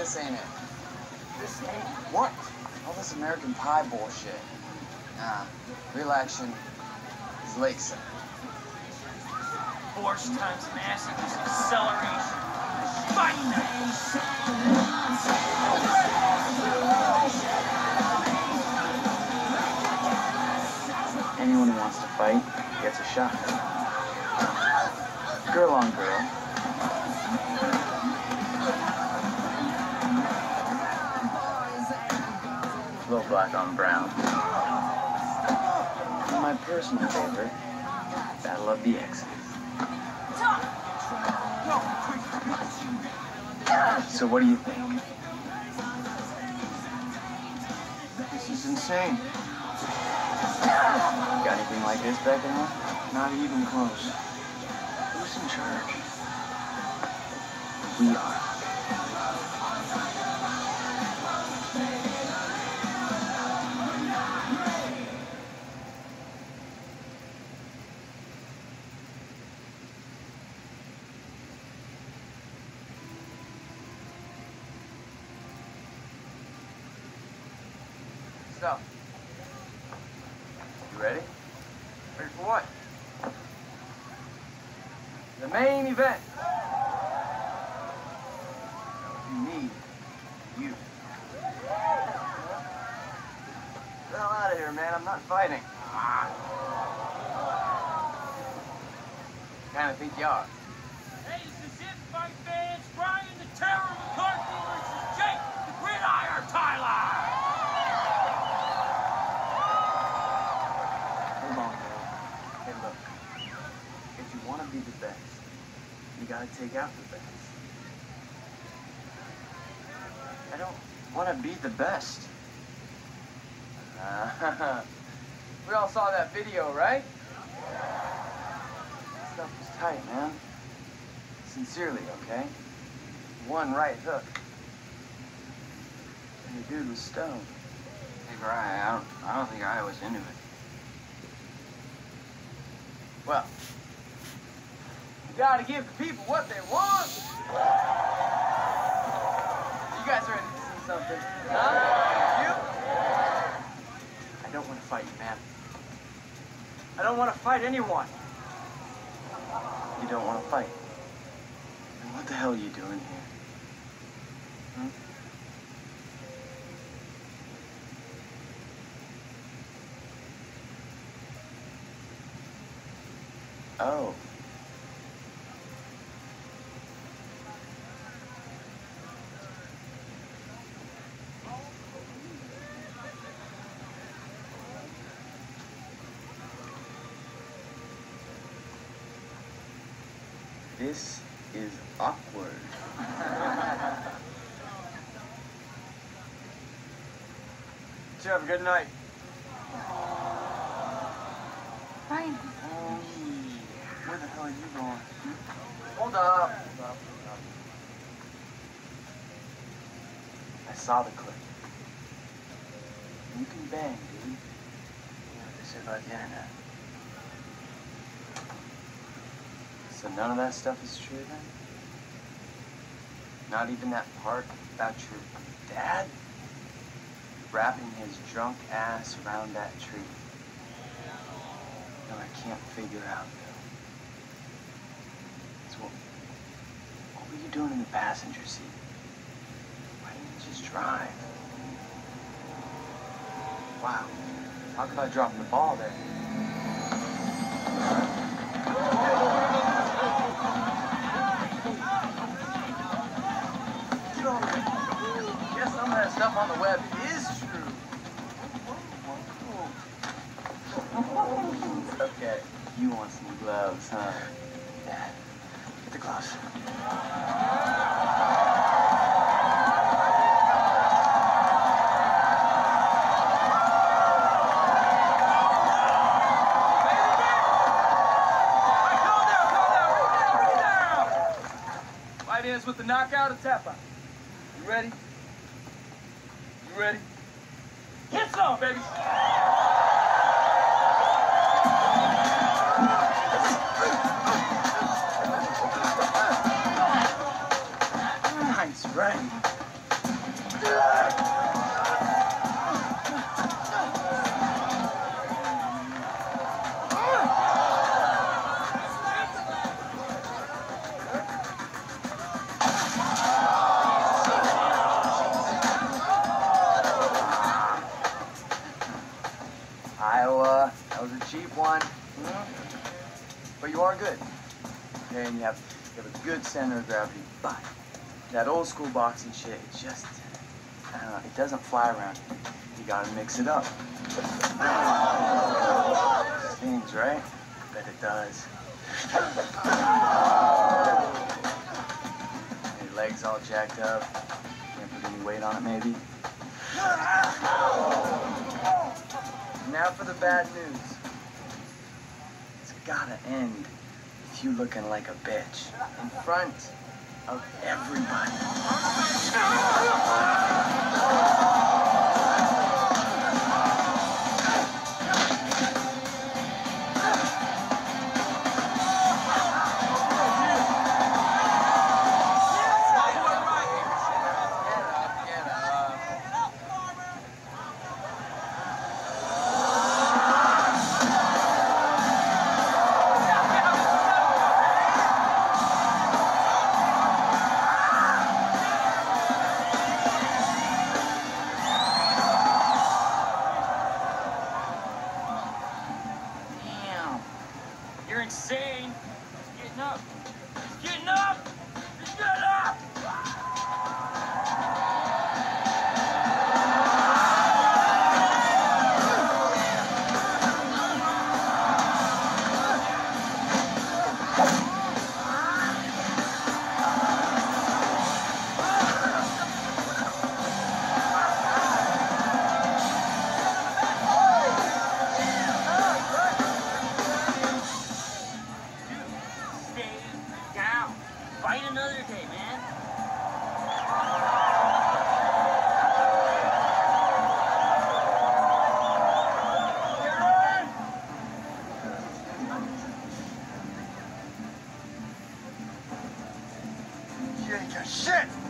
this ain't it. This ain't What? All this American Pie bullshit. Nah, real action is Lakeside. force times mass equals acceleration. Fight! Anyone who wants to fight gets a shot. Girl on girl. Little black on brown. And my personal favorite, Battle of the Exes. So what do you think? This is insane. Got anything like this back in home? Not even close. Who's in charge? We are. Stop. You ready? Ready for what? The main event. You need you. Get the hell out of here, man. I'm not fighting. Kind of think you are. Hey, this is it, fight fans. Brian the Terror McCarthy versus Jake the Gridiron Tyler. Hold on, bro. Hey, look. If you want to be the best, you gotta take out the best. I don't want to be the best. We all saw that video, right? Stuff was tight, man. Sincerely, okay? One right hook. And the dude was stoned. Hey, Brian, I don't think I was into it. Well, you gotta give the people what they want. You guys ready to see something? Huh? You? I don't want to fight you, man. I don't want to fight anyone. You don't want to fight. Then what the hell are you doing here? Hmm? Oh. This is awkward. You have a good night. Brian. Where the hell are you going? Hold up. I saw the clip. You can bang, dude. You know what they say about the internet. So none of that stuff is true then? Not even that part about your dad wrapping his drunk ass around that tree? No, I can't figure out, though. So what were you doing in the passenger seat? Why didn't you just drive? Wow. Talk about dropping the ball there. Get over there. Guess some of that stuff on the web is true. Okay. You want some gloves, huh? Yeah. Get the gloves. With the knockout or tap out. You ready? You ready? Hit some, baby! Nice, right? But you are good. Okay, and you have a good center of gravity. But that old school boxing shit, it just, I don't know, it doesn't fly around. You gotta mix it up. Stings, right? I bet it does. Your legs all jacked up. Can't put any weight on it, maybe. Now for the bad news. It's gotta end with you looking like a bitch in front of everybody. You're insane. He's getting up. He's getting up. He's getting up. Fight another day, man. You ain't got shit!